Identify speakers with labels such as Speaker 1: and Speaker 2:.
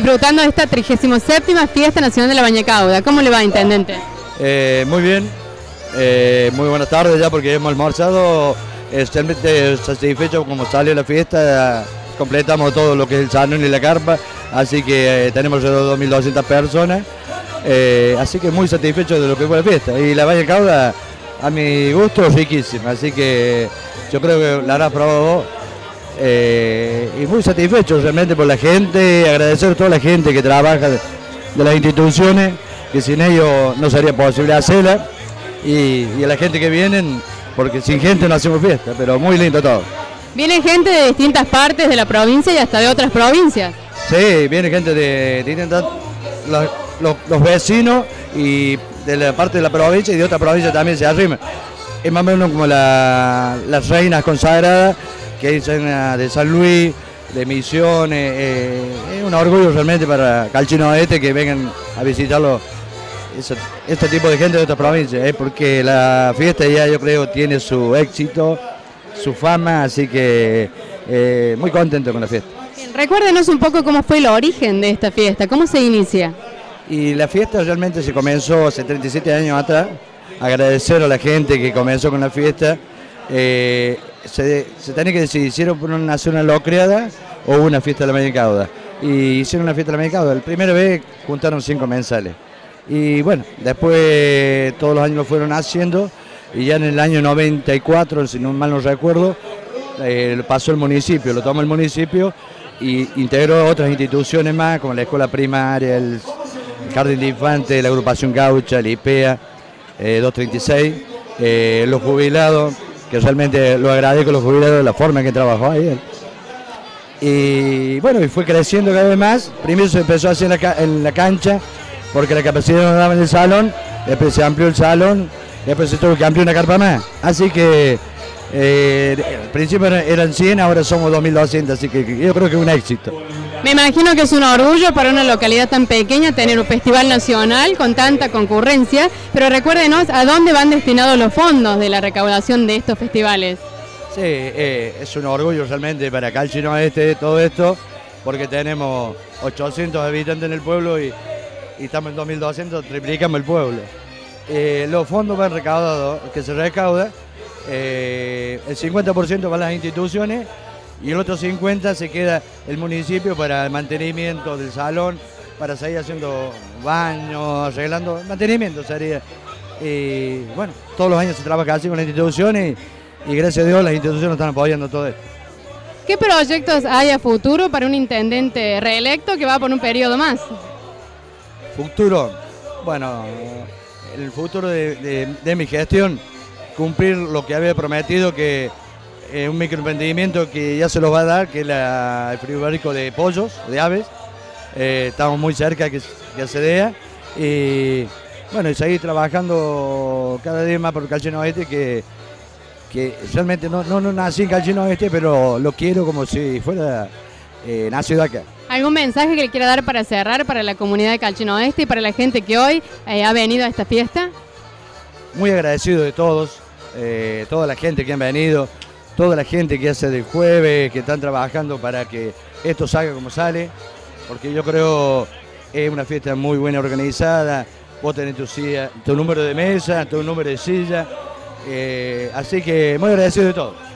Speaker 1: disfrutando de esta 37ª Fiesta Nacional de la Bañacauda. ¿Cómo le va, intendente?
Speaker 2: Muy bien, muy buenas tardes ya porque hemos almorzado, extremadamente satisfecho como salió la fiesta, completamos todo lo que es el salón y la carpa, así que tenemos alrededor de 2.200 personas, así que muy satisfecho de lo que fue la fiesta. Y la Bañacauda, a mi gusto, riquísima, así que yo creo que la habrás probado vos. Y muy satisfecho realmente por la gente, agradecer a toda la gente que trabaja de las instituciones, que sin ellos no sería posible hacerla, y a la gente que vienen, porque sin gente no hacemos fiesta, pero muy lindo todo.
Speaker 1: Viene gente de distintas partes de la provincia y hasta de otras provincias.
Speaker 2: Sí, viene gente de distintas, los vecinos y de la parte de la provincia y de otra provincia también se arriman. Es más o menos como las reinas consagradas que dicen de San Luis, de Misiones, es un orgullo realmente para Calchín Oeste que vengan a visitarlo este tipo de gente de otras provincias, porque la fiesta ya yo creo tiene su éxito, su fama, así que muy contento con la fiesta.
Speaker 1: Recuérdenos un poco cómo fue el origen de esta fiesta, cómo se inicia.
Speaker 2: Y la fiesta realmente se comenzó hace 37 años atrás, agradecer a la gente que comenzó con la fiesta. Se tenía que decidir si era por una zona locreada o una fiesta de la Bañacauda. Y hicieron una fiesta de la Bañacauda. La primera vez juntaron 5 mensales. Y bueno, después todos los años lo fueron haciendo. Y ya en el año 94, si no mal no recuerdo, lo pasó el municipio, lo tomó el municipio y integró otras instituciones más, como la escuela primaria, el Jardín de Infantes, la agrupación gaucha, el IPEA, 236, los jubilados, que realmente lo agradezco a los jubilados de la forma en que trabajó ahí. Y bueno, y fue creciendo cada vez más. Primero se empezó a hacer en la cancha, porque la capacidad no daba en el salón, después se amplió el salón, después se tuvo que ampliar una carpa más. Así que al principio eran 100, ahora somos 2.200, así que yo creo que es un éxito.
Speaker 1: Me imagino que es un orgullo para una localidad tan pequeña tener un festival nacional con tanta concurrencia, pero recuérdenos a dónde van destinados los fondos de la recaudación de estos festivales.
Speaker 2: Sí, es un orgullo realmente para Calchín Oeste todo esto, porque tenemos 800 habitantes en el pueblo y estamos en 2.200, triplicamos el pueblo. Los fondos van recaudados, que se recauda, el 50% van a las instituciones y el otro 50% se queda el municipio para el mantenimiento del salón, para seguir haciendo baños, arreglando, mantenimiento sería. Y bueno, todos los años se trabaja así con las instituciones y gracias a Dios las instituciones están apoyando todo esto.
Speaker 1: ¿Qué proyectos hay a futuro para un intendente reelecto que va por un periodo más?
Speaker 2: Futuro, bueno, el futuro de mi gestión, cumplir lo que había prometido, que un microemprendimiento que ya se los va a dar, que es el frigorífico de pollos, de aves. Estamos muy cerca que se dé. Y bueno, y seguir trabajando cada día más por Calchín Oeste, que realmente no nací en Calchín Oeste, pero lo quiero como si fuera nacido acá.
Speaker 1: ¿Algún mensaje que le quiera dar para cerrar para la comunidad de Calchín Oeste y para la gente que hoy ha venido a esta fiesta?
Speaker 2: Muy agradecido de todos, toda la gente que han venido, toda la gente que hace del jueves, que están trabajando para que esto salga como sale, porque yo creo que es una fiesta muy buena organizada, vos tenés tu número de mesa, tu número de silla, así que muy agradecido de todo.